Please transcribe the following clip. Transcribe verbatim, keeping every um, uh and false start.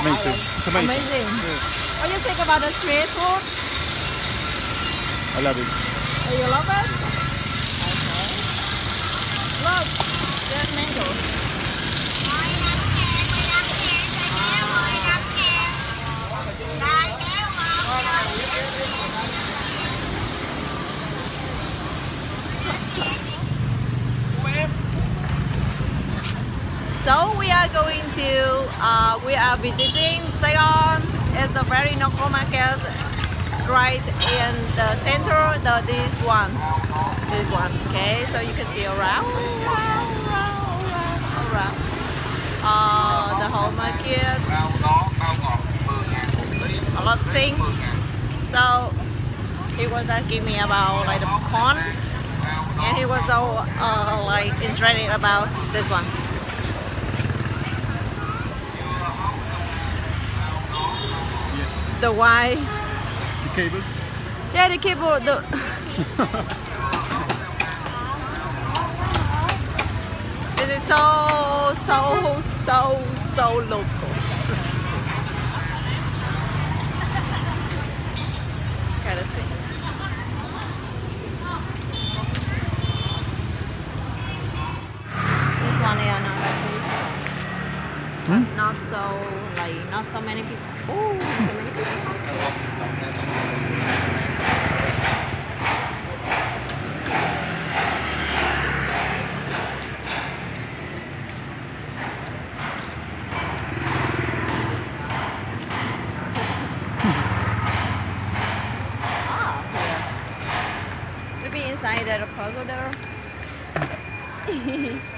amazing. It's amazing. Amazing. Yeah. What do you think about the street food? I love it. Oh, you love it? Okay. Look, there's mango. So we are going to, uh, we are visiting Saigon. It's a very local market right in the center, the this one. This one, okay? So you can see around, around, around, around, around. Uh, the whole market. A lot of things. So he was asking me about like the corn, and he was so uh, like interested about this one. The why? The cables. Yeah, the cable. The this is so so so so local. Kind of thing. This one is another place. Hmm? Not so like not so many people. Oh, so many people. Ah, here. Maybe inside the puzzle there.